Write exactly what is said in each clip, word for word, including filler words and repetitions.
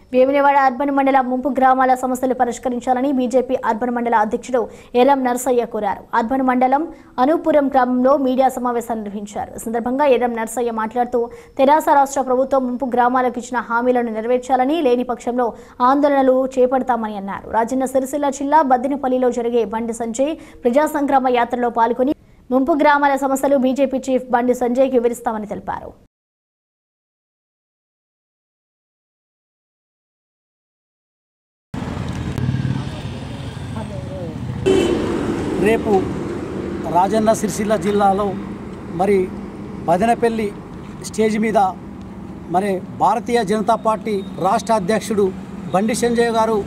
Vemulawada urban మండల ముంపు గ్రామాల సమస్యలు పరిష్కరించాలని బీజేపీ అర్బన్ మండల అధ్యక్షుడు ఎర్రం నర్సయ్య కోరారు. అర్బన్ మండలం అనూపురం గ్రామంలో మీడియా సమావేశం నిర్వహించారు. ఈ సందర్భంగా ఎర్రం నర్సయ్య మాట్లాడుతూ తెరాస రాష్ట్ర ప్రభుత్వం ముంపు గ్రామాలకు ఇచ్చిన హామీలను నెరవేర్చాలని, లేని పక్షంలో ఆందోళనలు చేపడతామని అన్నారు. రాజన్న సిరిసిల్ల జిల్లా బద్దినపల్లిలో జరిగే బండి సంజయ్ ప్రజా సంగ్రామ యాత్రలో పాల్గొని ముంపు గ్రామాల సమస్యలు బీజేపీ చీఫ్ బండి సంజయ్కి వివరిస్తామని తెలిపారు. రేపు రాజన్న సిరిసిల్ల జిల్లాలో మరి బదనపల్లి స్టేజ్ మీద మరి భారతీయ జనతా పార్టీ రాష్ట్ర అధ్యక్షుడు బండి సంజయ్ గారు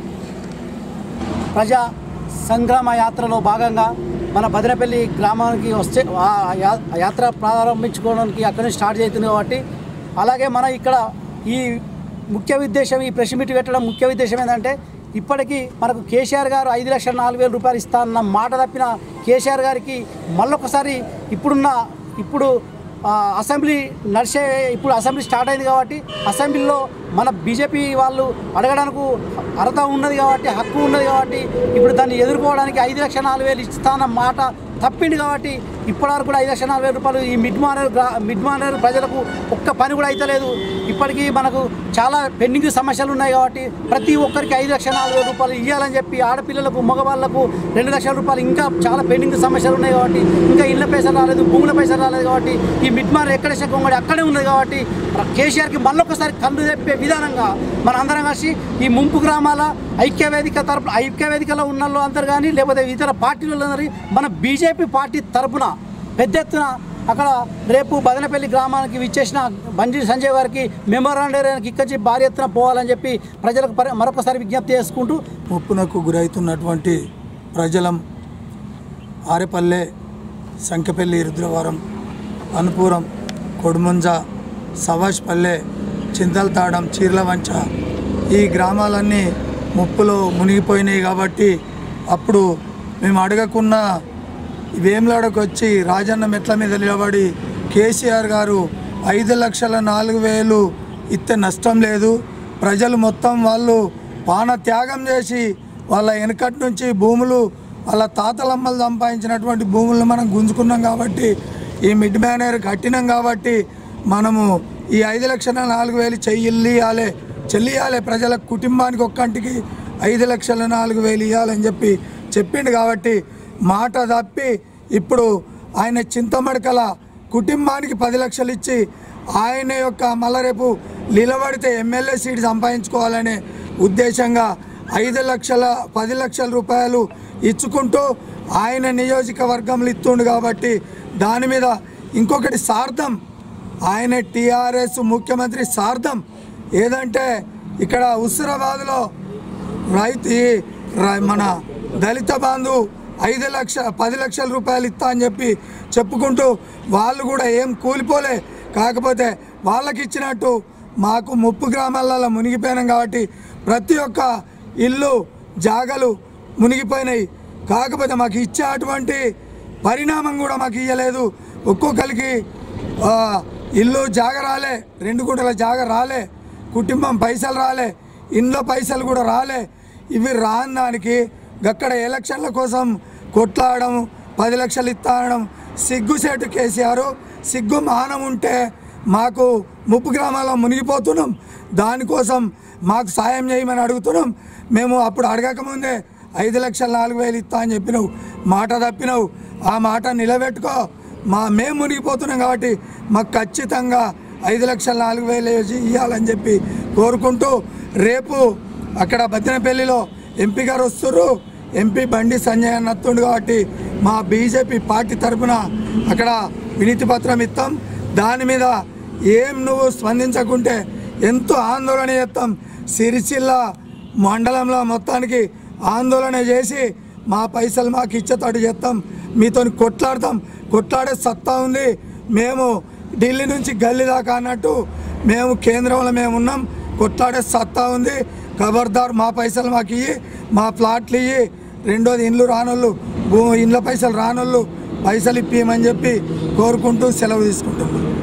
ప్రజా సంగ్రామ యాత్రలో భాగంగా మన బదనపల్లి గ్రామానికి వస్తే యాత్ర ప్రారంభించుకోవడానికి అక్కడి నుంచి స్టార్ట్ అవుతుంది. కాబట్టి అలాగే మన ఇక్కడ ఈ ముఖ్య ఉద్దేశం, ఈ ప్రెస్ మీట్ పెట్టడం ముఖ్య ఉద్దేశం ఏంటంటే, ఇప్పటికీ మనకు కేసీఆర్ గారు ఐదు లక్షల నాలుగు వేల రూపాయలు ఇస్తానన్న మాట తప్పిన కేసీఆర్ గారికి మళ్ళొకసారి ఇప్పుడున్న ఇప్పుడు అసెంబ్లీ నడిచే ఇప్పుడు అసెంబ్లీ స్టార్ట్ అయింది కాబట్టి అసెంబ్లీలో మన బీజేపీ వాళ్ళు అడగడానికి అర్హత ఉన్నది కాబట్టి, హక్కు ఉన్నది కాబట్టి ఇప్పుడు దాన్ని ఎదుర్కోవడానికి ఐదు లక్షల నాలుగు వేలు ఇస్తానన్న మాట తప్పింది. కాబట్టి ఇప్పటివరకు కూడా ఐదు లక్షల నాలుగు వేల రూపాయలు ఈ మిడ్ మానర్ మిడ్ మానర్ ప్రజలకు ఒక్క పని కూడా అయితలేదు. ఇప్పటికీ మనకు చాలా పెండింగ్ సమస్యలు ఉన్నాయి కాబట్టి ప్రతి ఒక్కరికి ఐదు లక్షల నాలుగు వేల రూపాయలు ఇవ్వాలని చెప్పి, ఆడపిల్లలకు మగవాళ్లకు రెండు లక్షల రూపాయలు ఇంకా చాలా పెండింగ్ సమస్యలు ఉన్నాయి కాబట్టి, ఇంకా ఇళ్ళ పైసలు రాలేదు, భూముల పైసలు రాలేదు కాబట్టి ఈ మిడ్ మానర్ ఎక్కడ కొంగడి అక్కడే ఉన్నది కాబట్టి కేసీఆర్కి మళ్ళొకసారి కన్ను తెప్పే విధానంగా మన అందరం కలిసి ఈ ముంపు గ్రామాల ఐక్యవేదిక తరపు ఐక్యవేదికలో ఉన్న వాళ్ళు అందరు కానీ, లేకపోతే ఇతర పార్టీలలో అందరి మన బీజేపీ పార్టీ తరపున పెద్ద ఎత్తున అక్కడ రేపు బదనపల్లి గ్రామానికి విచ్చేసిన బండి సంజయ్ గారికి మెమోరాండానికి ఇక్కడి భారీ ఎత్తున పోవాలని చెప్పి ప్రజలకు మరొకసారి విజ్ఞప్తి చేసుకుంటూ, ముప్పునకు గురవుతున్నటువంటి ప్రజలం ఆరేపల్లె, సంకెపల్లి, రుద్రవరం, అనుపురం, కొడుముంజ, సవాష్పల్లె, చింతల్తాడం, చీర్లవంచ ఈ గ్రామాలన్నీ ముప్పులో మునిగిపోయినాయి. కాబట్టి అప్పుడు మేము అడగకున్న వేములాడకు వచ్చి రాజన్న మెట్ల మీద నిలబడి కేసీఆర్ గారు ఐదు లక్షల నాలుగు వేలు ఇస్తే నష్టం లేదు, ప్రజలు మొత్తం వాళ్ళు పాన త్యాగం చేసి వాళ్ళ వెనకటి నుంచి భూములు వాళ్ళ తాతలమ్మలు సంపాదించినటువంటి భూములను మనం గుంజుకున్నాం కాబట్టి, ఈ మిడ్ మ్యానర్ కట్టినాం కాబట్టి మనము ఈ ఐదు లక్షల నాలుగు వేలు చెయ్యియాలి చెల్లియాలి ప్రజల కుటుంబానికి ఒక్కంటికి ఐదు లక్షల నాలుగు వేలు ఇవ్వాలని చెప్పి చెప్పిండు. కాబట్టి మాట తప్పి ఇప్పుడు ఆయన చింతమడకల కుటుంబానికి పది లక్షలు ఇచ్చి ఆయన యొక్క మళ్ళా రేపు నిలబడితే ఎమ్మెల్యే సీట్ సంపాదించుకోవాలనే ఉద్దేశంగా ఐదు లక్షల పది లక్షల రూపాయలు ఇచ్చుకుంటూ ఆయన నియోజకవర్గంలో ఇస్తుండు. కాబట్టి దాని మీద ఇంకొకటి సార్థం, ఆయన టీఆర్ఎస్ ముఖ్యమంత్రి సార్థం ఏదంటే ఇక్కడ హుస్నాబాద్లో రైతు మన దళిత బంధు ఐదు లక్ష పది లక్షల రూపాయలు ఇస్తా అని చెప్పి చెప్పుకుంటూ వాళ్ళు కూడా ఏం కూలిపోలే, కాకపోతే వాళ్ళకి ఇచ్చినట్టు మాకు ముప్పు గ్రామాలలో మునిగిపోయినాం కాబట్టి ప్రతి ఒక్క ఇల్లు జాగలు మునిగిపోయినాయి. కాకపోతే మాకు ఇచ్చేటువంటి పరిణామం కూడా మాకు ఇవ్వలేదు. ఒక్కొక్కరికి ఇల్లు జాగ రాలే, రెండు గుంటల జాగ రాలే, కుటుంబం పైసలు రాలే, ఇంట్లో పైసలు కూడా రాలే. ఇవి రాని దానికి అక్కడ ఎలక్షన్ల కోసం కొట్లాడడం, పది లక్షలు ఇస్తానడం సిగ్గుసేటు కేసీఆర్. సిగ్గు మానం ఉంటే మాకు ముప్పు గ్రామాల్లో మునిగిపోతున్నాం, దానికోసం మాకు సాయం చేయమని అడుగుతున్నాం. మేము అప్పుడు అడగకముందే ఐదు లక్షల నాలుగు వేలు ఇస్తా అని చెప్పినావు, మాట తప్పినావు, ఆ మాట నిలబెట్టుకో. మా మేము మునిగిపోతున్నాం కాబట్టి మాకు ఖచ్చితంగా ఐదు లక్షల నాలుగు వేలు ఇవ్వాలని చెప్పి కోరుకుంటూ, రేపు అక్కడ బద్దినపల్లిలో ఎంపీ గారు వస్తున్నారు, ఎంపీ బండి సంజయ్ అని వస్తుండు కాబట్టి మా బీజేపీ పార్టీ తరఫున అక్కడ వినతి పత్రం ఇస్తాం. దాని మీద ఏం నువ్వు స్పందించకుంటే ఎంతో ఆందోళన చేస్తాం. సిరిసిల్ల మండలంలో మొత్తానికి ఆందోళన చేసి మా పైసలు మాకు ఇచ్చేటట్టు చేస్తాం, మీతో కొట్లాడతాం. కొట్లాడే సత్తా ఉంది. మేము ఢిల్లీ నుంచి గల్లీ దాకా అన్నట్టు మేము కేంద్రంలో మేము ఉన్నాం, కొట్లాడే సత్తా ఉంది. ఖబర్దార్ మా పైసలు మాకు ఇయ్యి, మా ప్లాట్లు ఇయ్యి. రెండోది ఇండ్లు రానోళ్ళు, భూ ఇండ్ల పైసలు రానోళ్ళు పైసలు ఇప్పియమని చెప్పి కోరుకుంటూ సెలవు తీసుకుంటున్నాం.